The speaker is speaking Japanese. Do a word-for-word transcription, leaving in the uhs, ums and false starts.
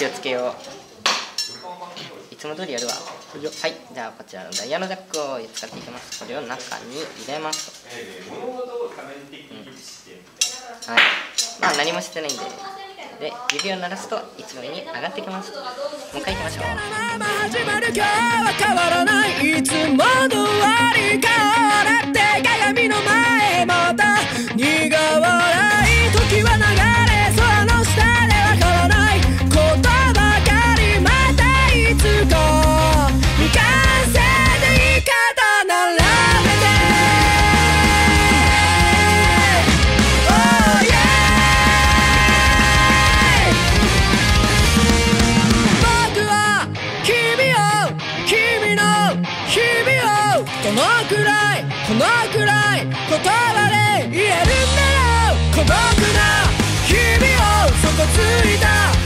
気をつけよう。いつも通りやるわ。はい、じゃあこちらのダイヤのジャックを使っていきます。これを中に入れますと、うん、はい、まあ何もしてないんで、で指を鳴らすといつもに上がってきます。もう一回いきましょう。始まる今日は変わらない、いつもの割り変わらって鏡の前また苦笑い、時は流れ空の下でわからないことばかり、またいつか未完成で言い方並べて、Oh yeah、 僕は君を君の日々をどのくらいこのくらい言葉で言えるんだろう、孤独な日々を底ついた